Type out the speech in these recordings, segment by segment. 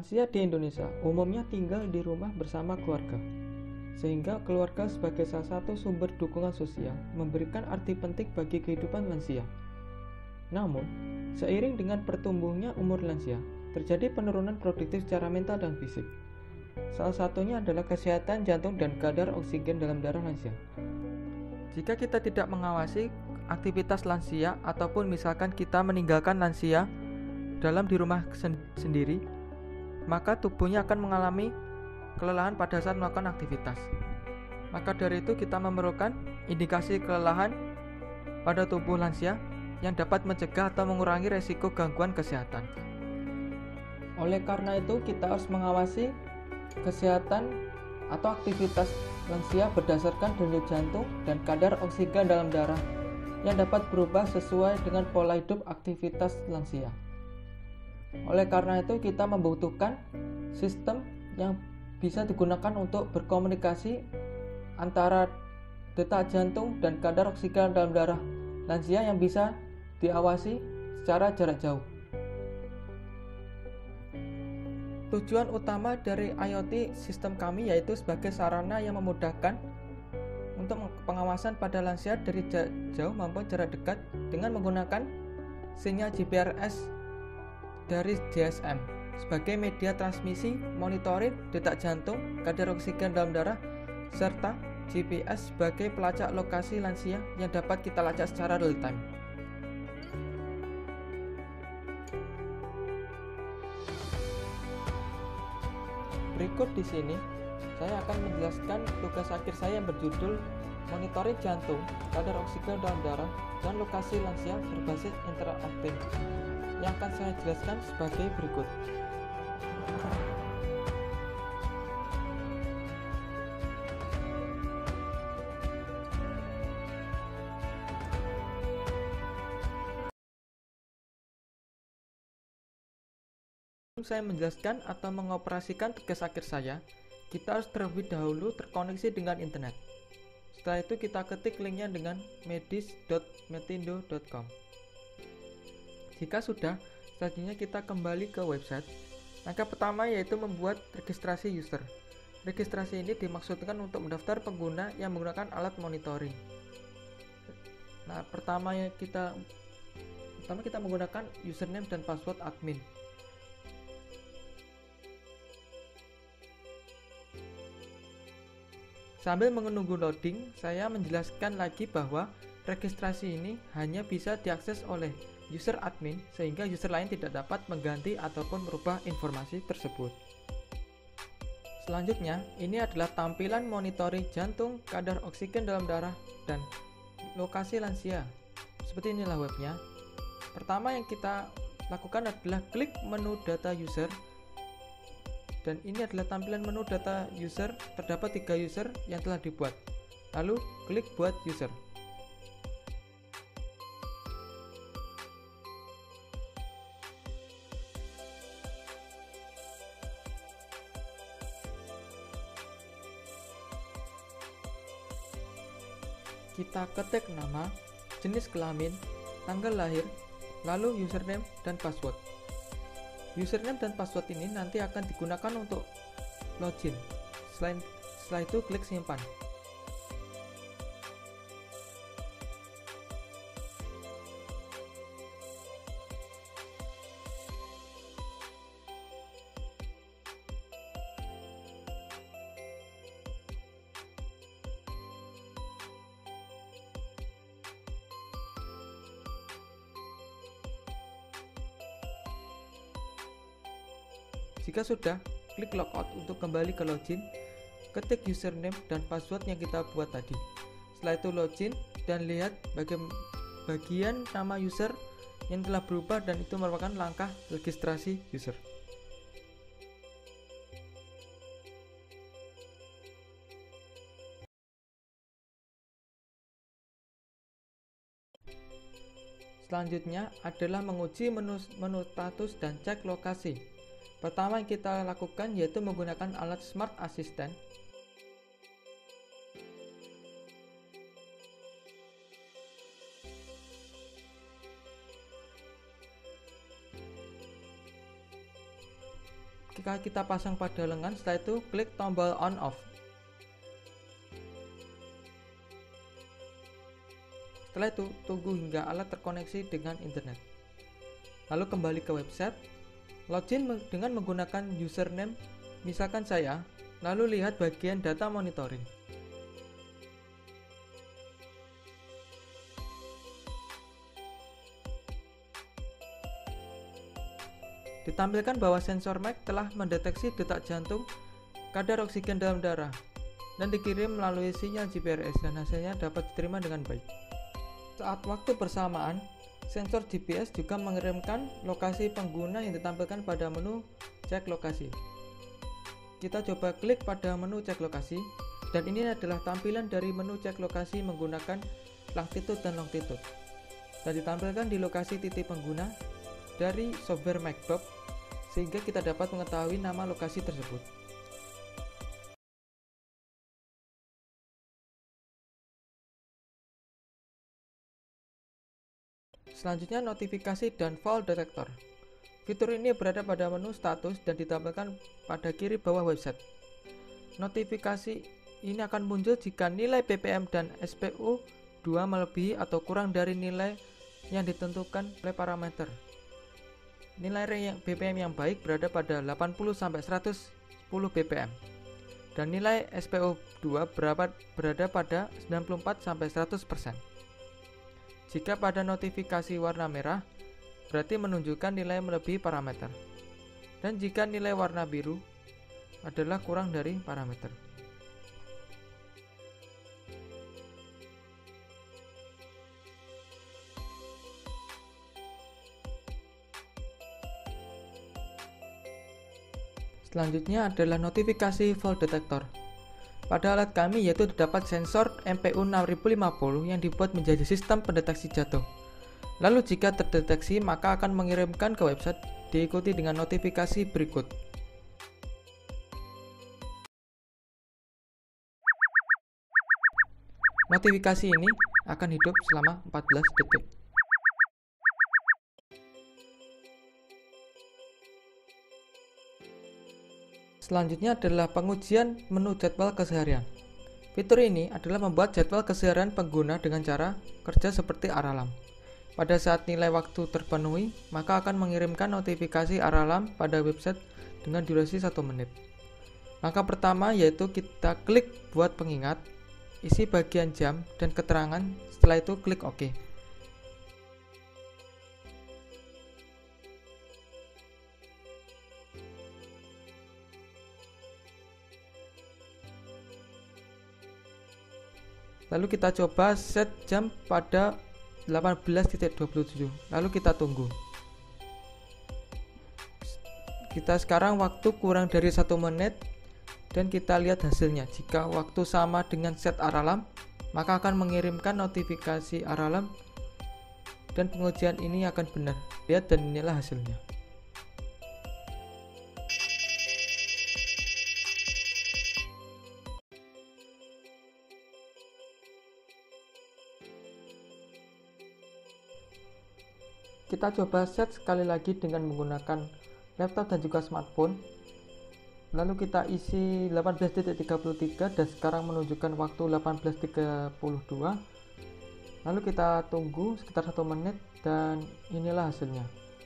Lansia di Indonesia umumnya tinggal di rumah bersama keluarga, sehingga keluarga sebagai salah satu sumber dukungan sosial memberikan arti penting bagi kehidupan lansia. Namun, seiring dengan pertumbuhnya umur lansia, terjadi penurunan produktif secara mental dan fisik. Salah satunya adalah kesehatan jantung dan kadar oksigen dalam darah lansia. Jika kita tidak mengawasi aktivitas lansia ataupun misalkan kita meninggalkan lansia dalam di rumah sendiri, maka tubuhnya akan mengalami kelelahan pada saat melakukan aktivitas. Maka dari itu kita memerlukan indikasi kelelahan pada tubuh lansia yang dapat mencegah atau mengurangi resiko gangguan kesehatan. Oleh karena itu kita harus mengawasi kesehatan atau aktivitas lansia berdasarkan denyut jantung dan kadar oksigen dalam darah yang dapat berubah sesuai dengan pola hidup aktivitas lansia. Oleh karena itu kita membutuhkan sistem yang bisa digunakan untuk berkomunikasi antara detak jantung dan kadar oksigen dalam darah lansia yang bisa diawasi secara jarak jauh. Tujuan utama dari IoT sistem kami yaitu sebagai sarana yang memudahkan untuk pengawasan pada lansia dari jarak jauh maupun jarak dekat dengan menggunakan sinyal GPRS dari GSM sebagai media transmisi, monitoring detak jantung, kadar oksigen dalam darah, serta GPS sebagai pelacak lokasi lansia yang dapat kita lacak secara real time. Berikut di sini saya akan menjelaskan tugas akhir saya yang berjudul monitoring jantung, kadar oksigen dalam darah, dan lokasi lansia berbasis interaktif, yang akan saya jelaskan sebagai berikut. Sebelum saya menjelaskan atau mengoperasikan tugas akhir saya, kita harus terlebih dahulu terkoneksi dengan internet. Setelah itu kita ketik linknya dengan medis.metindo.com. Jika sudah, selanjutnya kita kembali ke website. Langkah pertama yaitu membuat registrasi user. Registrasi ini dimaksudkan untuk mendaftar pengguna yang menggunakan alat monitoring. Nah, pertama kita menggunakan username dan password admin. Sambil menunggu loading, saya menjelaskan lagi bahwa registrasi ini hanya bisa diakses oleh user admin sehingga user lain tidak dapat mengganti ataupun merubah informasi tersebut. Selanjutnya, ini adalah tampilan monitoring jantung, kadar oksigen dalam darah, dan lokasi lansia. Seperti inilah webnya. Pertama yang kita lakukan adalah klik menu data user. Dan ini adalah tampilan menu data user. Terdapat 3 user yang telah dibuat. Lalu klik buat user. Kita ketik nama, jenis kelamin, tanggal lahir, lalu username dan password. Username dan password ini nanti akan digunakan untuk login. Setelah itu klik simpan. Jika sudah, klik logout untuk kembali ke login, ketik username dan password yang kita buat tadi. Setelah itu login dan lihat bagian nama user yang telah berubah dan itu merupakan langkah registrasi user. Selanjutnya adalah menguji menu status dan cek lokasi. Pertama yang kita lakukan yaitu menggunakan alat Smart Assistant. kita pasang pada lengan. Setelah itu klik tombol on off. Setelah itu tunggu hingga alat terkoneksi dengan internet. Lalu kembali ke website, login dengan menggunakan username, misalkan saya, lalu lihat bagian data monitoring. Ditampilkan bahwa sensor Mac telah mendeteksi detak jantung, kadar oksigen dalam darah, dan dikirim melalui sinyal GPRS dan hasilnya dapat diterima dengan baik. Saat waktu bersamaan, sensor GPS juga mengirimkan lokasi pengguna yang ditampilkan pada menu cek lokasi. Kita coba klik pada menu cek lokasi, dan ini adalah tampilan dari menu cek lokasi menggunakan latitude dan longitude, dan ditampilkan di lokasi titik pengguna dari software MacBook, sehingga kita dapat mengetahui nama lokasi tersebut. Selanjutnya, notifikasi dan fall detector. Fitur ini berada pada menu status dan ditampilkan pada kiri bawah website. Notifikasi ini akan muncul jika nilai BPM dan SPO 2 melebihi atau kurang dari nilai yang ditentukan oleh parameter. Nilai BPM yang baik berada pada 80-110 BPM dan nilai SPO2 berada pada 94-100%. Jika pada notifikasi warna merah, berarti menunjukkan nilai melebihi parameter, dan jika nilai warna biru adalah kurang dari parameter. Selanjutnya adalah notifikasi fall detector. Pada alat kami yaitu terdapat sensor MPU 6050 yang dibuat menjadi sistem pendeteksi jatuh. Lalu jika terdeteksi maka akan mengirimkan ke website, diikuti dengan notifikasi berikut. Notifikasi ini akan hidup selama 14 detik. Selanjutnya adalah pengujian menu jadwal keseharian. Fitur ini adalah membuat jadwal keseharian pengguna dengan cara kerja seperti alarm. Pada saat nilai waktu terpenuhi, maka akan mengirimkan notifikasi alarm pada website dengan durasi 1 menit. Langkah pertama yaitu kita klik buat pengingat, isi bagian jam dan keterangan, setelah itu klik OK. Lalu kita coba set jam pada 18.27. Lalu kita tunggu. Kita sekarang waktu kurang dari 1 menit dan kita lihat hasilnya. Jika waktu sama dengan set alarm, maka akan mengirimkan notifikasi alarm dan pengujian ini akan benar. Lihat dan inilah hasilnya. Kita coba set sekali lagi dengan menggunakan laptop dan juga smartphone. Lalu kita isi 18.33 dan sekarang menunjukkan waktu 18.32. Lalu kita tunggu sekitar 1 menit dan inilah hasilnya.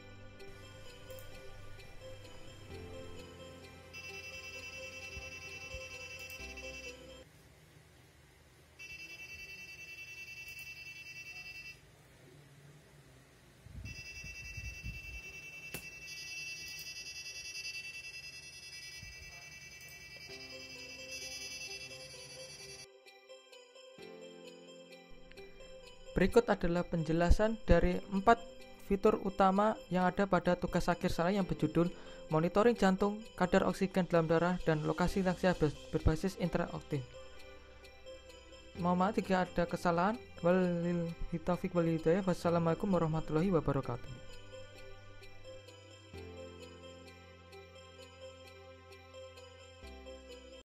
Berikut adalah penjelasan dari 4 fitur utama yang ada pada tugas akhir saya yang berjudul monitoring jantung, kadar oksigen dalam darah, dan lokasi lansia berbasis interaktif. Mohon maaf jika ada kesalahan. Wassalamualaikum warahmatullahi wabarakatuh.